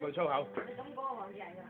句粗口。 你咁講我話人㗎。